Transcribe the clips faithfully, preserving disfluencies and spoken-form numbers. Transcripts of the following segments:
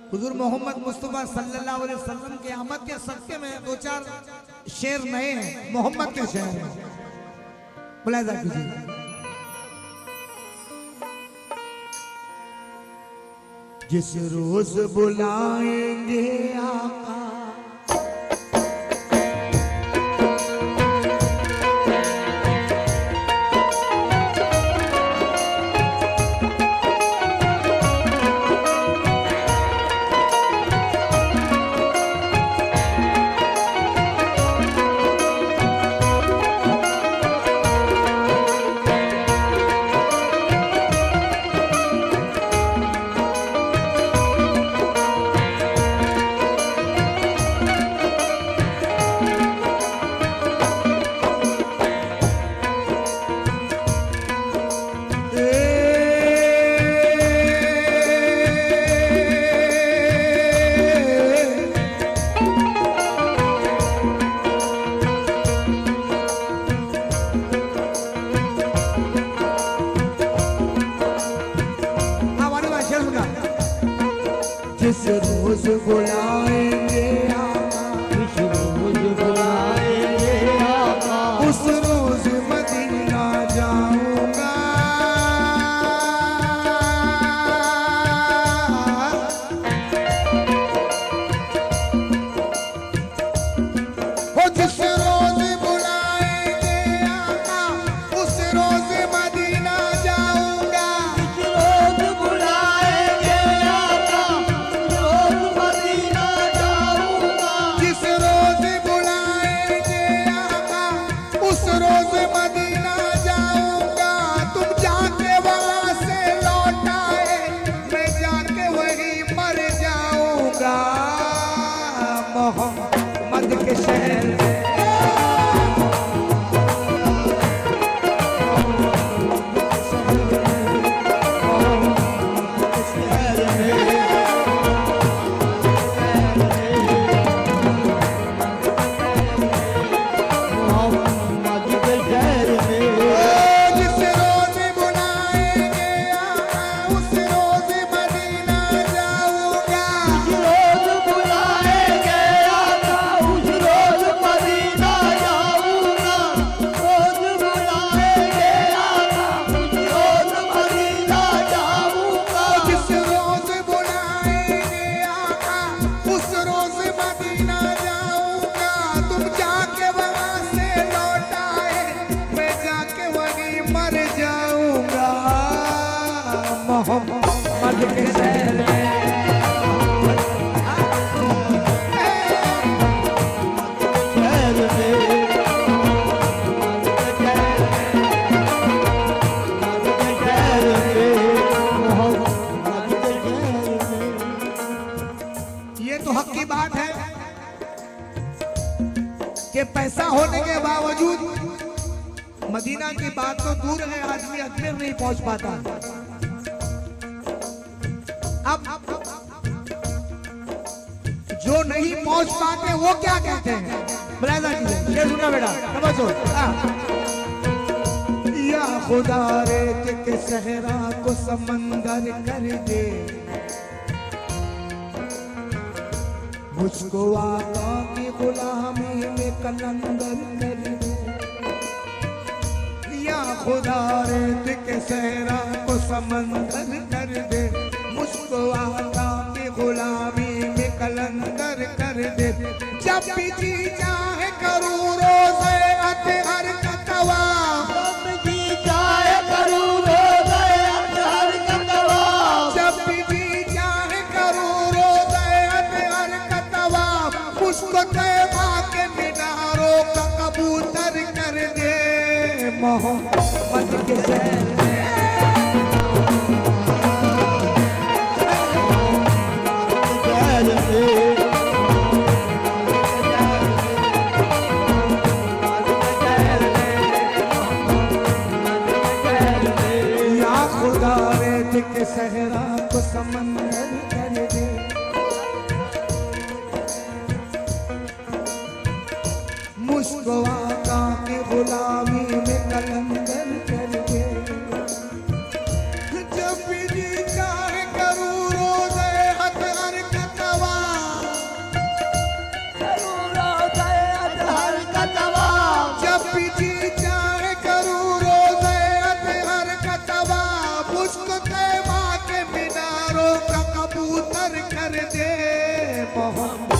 हुजूर मोहम्मद मुस्तफा सल्लल्लाहु अलैहि वसल्लम के आमद के सदके में दो चार शेर नए हैं, मोहम्मद के शेर हैं, मुलाहिजा कीजिए। जिस रोज बुलाएंगे आका, मदीना की बात तो दूर है, आदमी अजमेर नहीं पहुंच पाता। अब जो नहीं पहुंच पाते वो क्या कहते हैं, मुलाहिजा कीजिए, ये सुना बेटा, समझो। या खुदा रेत के सहरा को समंदर कर दे, मुझको आका की गुलामी में कलंदर कर दे। या खुदा रेत के सहरा को समंदर कर दे, मुझको आका की गुलामी में कलंदर कर दे। जब भी जी चाहे करूँ रोज़े अतहर का तवाफ, जब भी जी चाहे करूँ रोज़े अतहर का तवाफ, जब भी जी चाहे करूँ रोज़े अतहर का तवाफ, मुझको तैबा के मीनारों का कबूतर कर दे। मोहम्मद के शहर में या खुदा रेत के सहरा को समंदर कर दे, मुझको आका की गुलामी में कलंदर कर दे। जब भी जी चाहे करूँ रोज़े अतहर का समंदर कर दे मोहम्मद।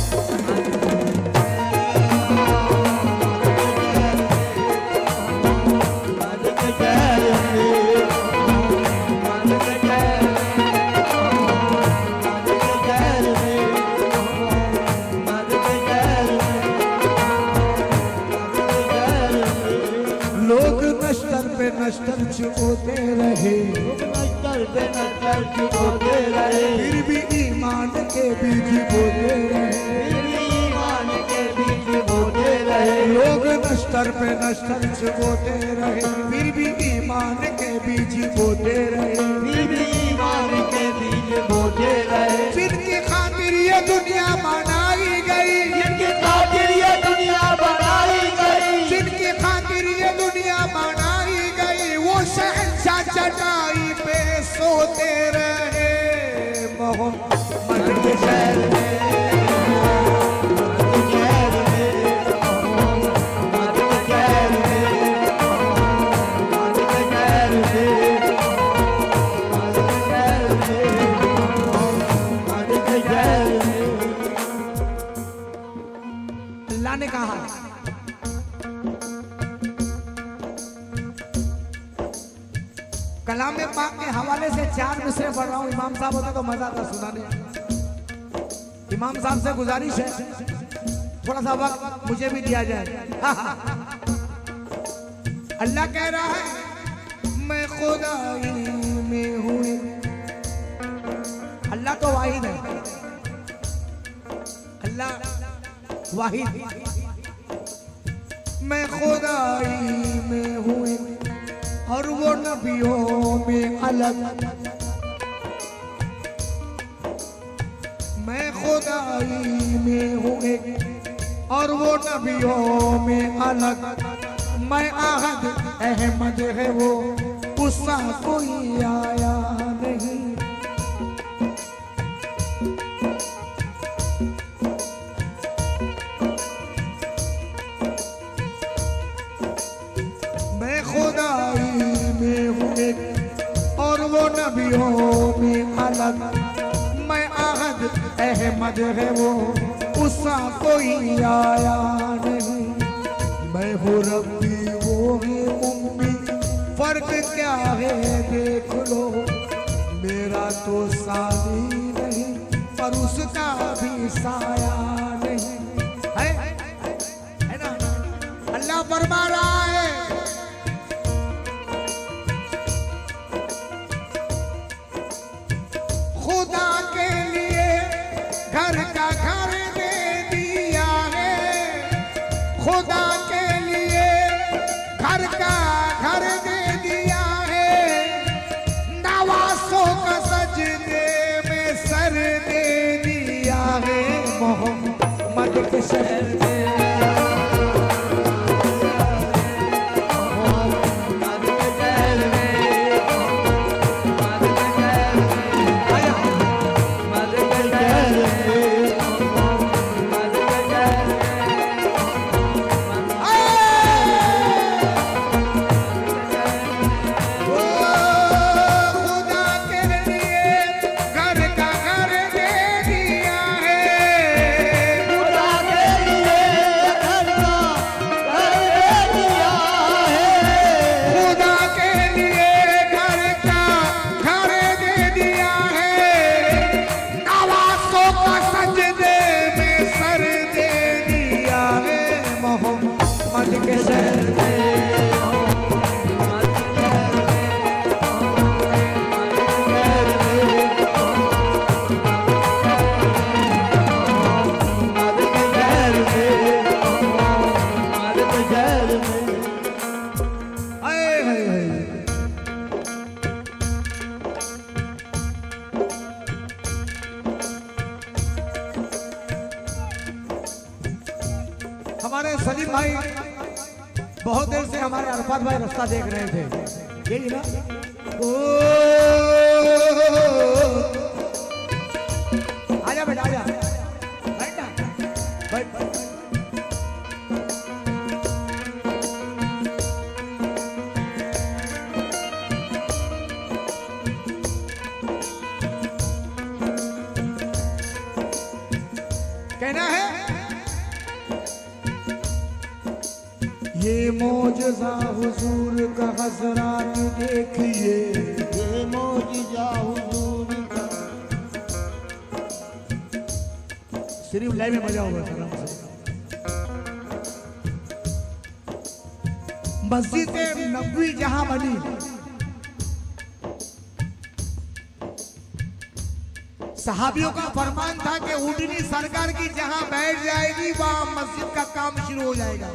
नश्तर चुभोते रहे, नश्तर पे नश्तर चुभोते रहे, फिर भी ईमान के बीज बोते रहे, फिर भी ईमान के बीज बोते रहे। लोग नश्तर पे नश्तर चुभोते रहे, फिर भी ईमान के बीज बोते रहे, फिर भी ईमान के बीज बोते रहे। जिनकी खातिर ये दुनिया बनाई गई, जिनकी खातिर ये दुनिया बनाई गई, जिनकी खातिर ये दुनिया बनाई वो शहंशाह चटाई पे सोते रहे मोहम्मद के शहर में, अल्लाह ने कहा कलाम पाक के हवाले से चार मिसरे पढ़ रहा हूँ। इमाम साहब होते तो मजा आता सुनाने। इमाम साहब से गुजारिश है थोड़ा सा वक्त मुझे भी दिया जाए। अल्लाह कह रहा है मैं खुदाई में हूँ। अल्लाह तो वाहिद है, अल्लाह वाहिद। मैं खुदाई में हूँ और वो नबियों में अलग, मैं खुदाई में हूँ एक और वो नबियों में अलग। मैं आहद अहमद है वो उसका कोई आया नहीं। मैं खुदाई में हूँ एक और वो नबियों में अलग। मैं आहद अहमद है वो उसका कोई आया नहीं। मैं हूँ रब्बी वो है उम्मी, फर्क क्या है देख लो। मेरा तो सानी नहीं पर उसका भी साया नहीं है, है ना। अल्लाह फरमा रहा है खुदा के लिए घर का घर दे दिया है, खुदा के लिए घर का घर दे दिया है। नवासों का सजदे में सर दे दिया है मोहम्मद के शहर में। बहुत देर से हमारे अरफात भाई रास्ता देख रहे थे, यही ना। ओ आजा बेटा आजा, बैठ ना, बैठ। कहना है ये मौजज़ा हुजूर का हज़रात देखिए, ये मौजज़ा हुजूर का। सिर्फ लाइव में मजा होगा। मस्जिद नबवी जहां बनी, सहाबियों का फरमान था कि ऊँटनी सरकार की जहां बैठ जाएगी वहां मस्जिद का काम शुरू हो जाएगा।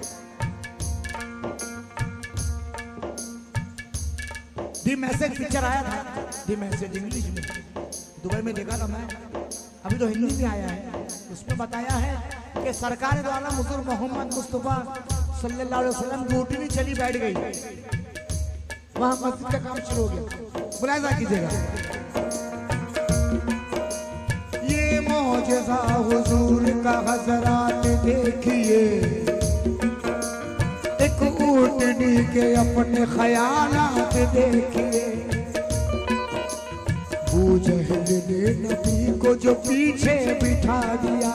दी मैसेज पिक्चर आया था, दी मैसेज इंग्लिश में, दुबई में देखा था मैं, अभी तो हिंदी में आया है। उसमें बताया है कि सरकार द्वारा हुजूर मोहम्मद मुस्तफा सल्लल्लाहु अलैहि वसल्लम की ऊँटनी चली बैठ गई, वहां मस्जिद का काम शुरू हो गया। मुलाहिजा कीजिएगा, ये मौजज़ा हुजूर का हज़रात देखिए, एक ऊँटनी के अपने ख्यालात देखिए। अबू जहल ने नबी को जो पीछे बिठा दिया,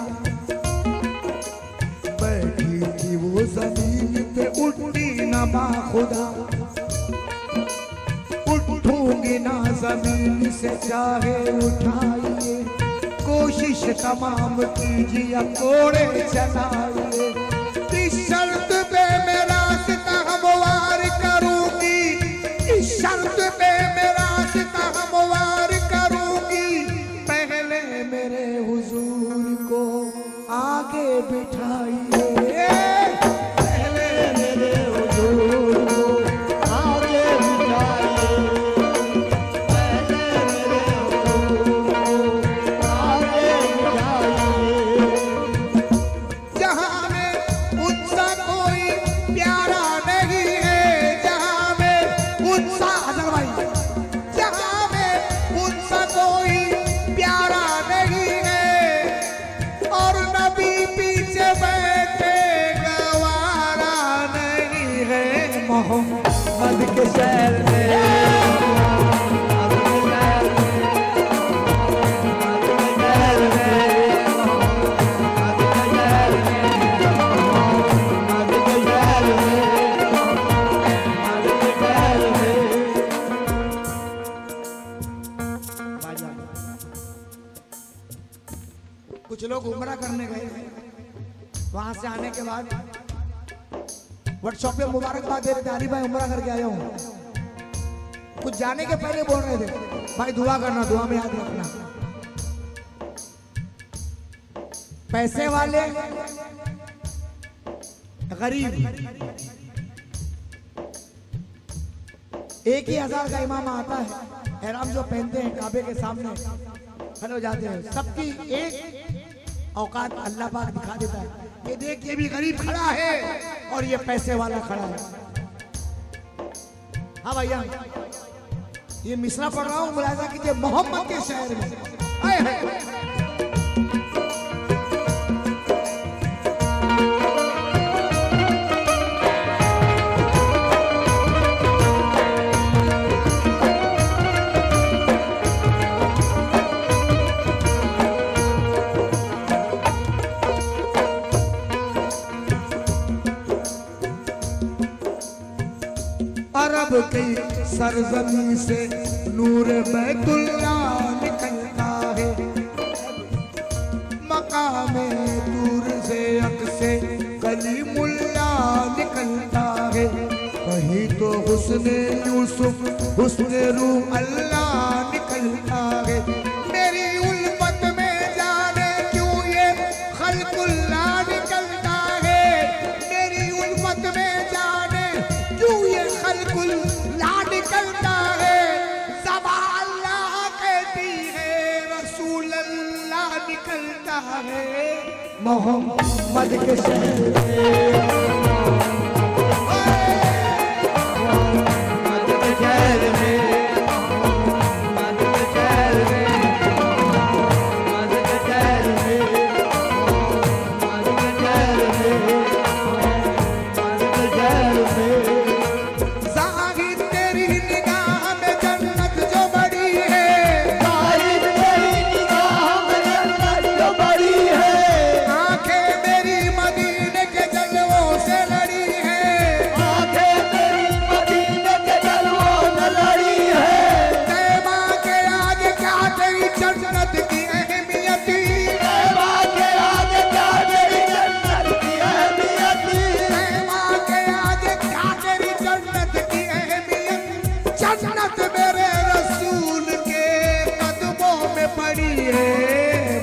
बैठी थी वो जमीन पे उठती ना बाखुदा, उठूंगी ना जमीन से चाहे उठाइए, कोशिश तमाम कीजिए कोड़े चलाइए। इस शर्त पे मैं रास्ता हमवार करूंगी, इस शर्त पे मैं रास्ता हमवार करूंगी, पहले मेरे हुजूर को आगे बिठाइए, पहले मेरे हुजूर को आगे बिठाइए, पहले मेरे हुजूर को आगे बिठाइए। जहां में उनसा कोई प्यारा नहीं है, जहां में उनसा अजर भाई, जहां में उनसा कोई प्यारा नहीं है, और नबी पीछे बैठे गवारा नहीं है। मोहम्मद के शहर में कुछ लोग उम्रा करने गए, वहां से आने के बाद व्हाट्सएप पे मुबारकबाद दे रहे थे, आरिफ भाई उम्रा करके आया हूँ। कुछ जाने के पहले बोल रहे थे भाई दुआ करना, दुआ में याद रखना। पैसे वाले गरीब एक ही हजार का इमाम आता है, एहराम जो पहनते हैं काबे के सामने खड़े हो जाते हैं, सबकी एक औकात अल्लाह पाक दिखा देता है। ये देख ये भी गरीब खड़ा है और ये पैसे वाला खड़ा है। हाँ भैया ये मिसरा पढ़ रहा हूँ, मुलाहिजा कीजिए, मोहम्मद के शहर में आए हैं। अरब की सरजमी से नूर बैतुल्ला निकलता है, मकामे दूर से अक्से कलीमुल्ला निकलता है, कहीं तो हुस्ने यूसुफ हुस्ने रूह अल्लाह निकलता है। मेरी उल्फत में जाने क्यों ये खल्कुल्ला निकलता है, मेरी उल्फत में जाने क्यों ये खल्कुल्ला निकलता है। ज़बान अल्लाह कहती है, रसूल अल्लाह निकलता है, मोहम्मद के शहर में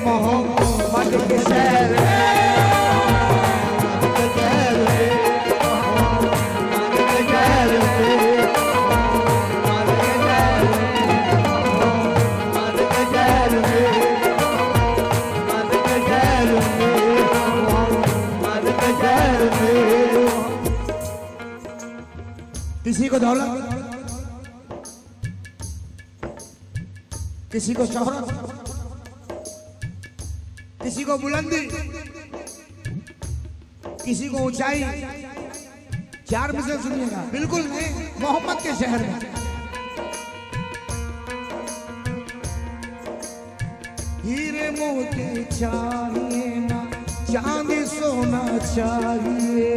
मोहम्मद के शहर में, किसी को दौलत, किसी को शोहरत, किसी को बुलंदी, किसी को ऊंचाई, चार मिसल सुनिएगा, बिल्कुल नहीं, मोहम्मद के शहर में। हीरे मोती चाहिए ना, चांदी सोना चाहिए,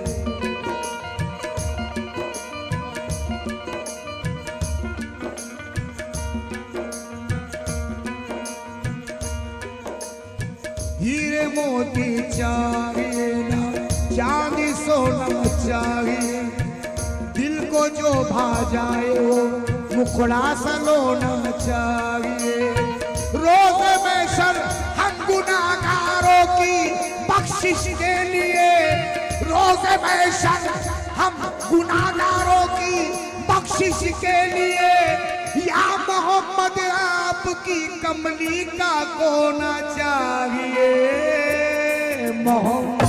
हीरे मोती चाहिए ना, चांदी सोना चाहिए, दिल को जो भा जाए वो मुखड़ा सलोना चाहिए। रोज महशर हम गुनाहगारों की बख्शिश के लिए, रोज महशर हम गुनाहगारों की बख्शिश के लिए, या मोहम्मद आपकी कमली का कोना चाहिए। मोहम्मद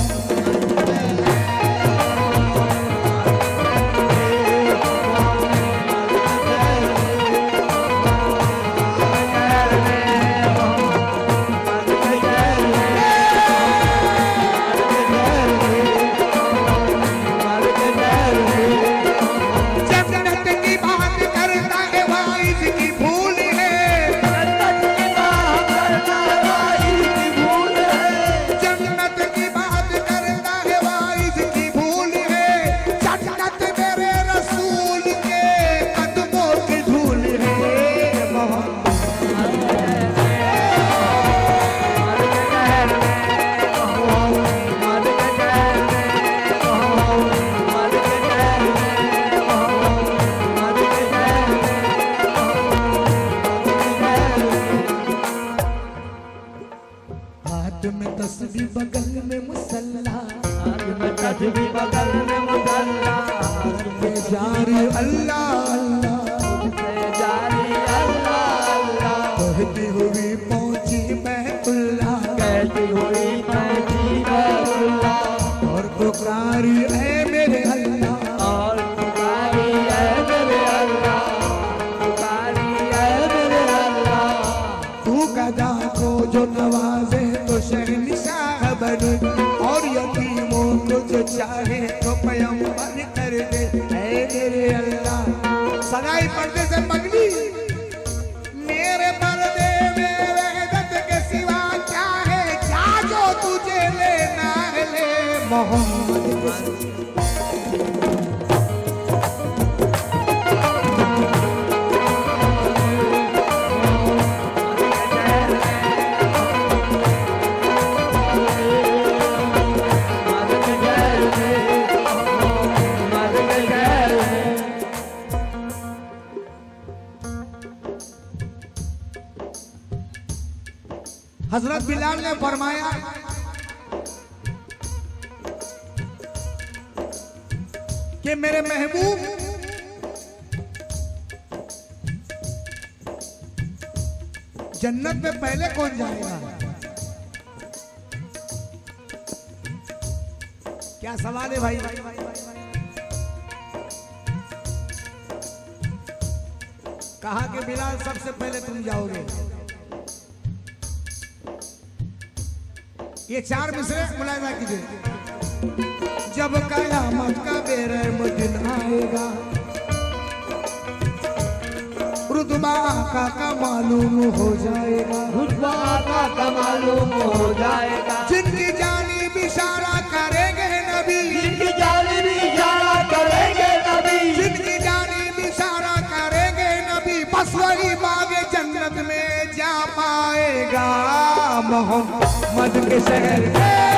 हजरत बिलाल ने फरमाया कि मेरे महबूब जन्नत में पहले कौन जाएगा? क्या सवाल है भाई? कहा कि बिलाल सबसे पहले तुम जाओगे। ये चार मिसरे मुलायजा कीजिए। जब कयामत का बेरहम दिन आएगा, रुतबा आका का मालूम हो जाएगा, रुतबा आका का मालूम हो जाएगा। जिनकी जानिब इशारा करेंगे नबी, जिनकी जानिब इशारा करेंगे नबी, जिनकी जानिब इशारा करेंगे नबी, बस वही बागे जन्नत में जा पाएगा। मोहम्मद के शहर में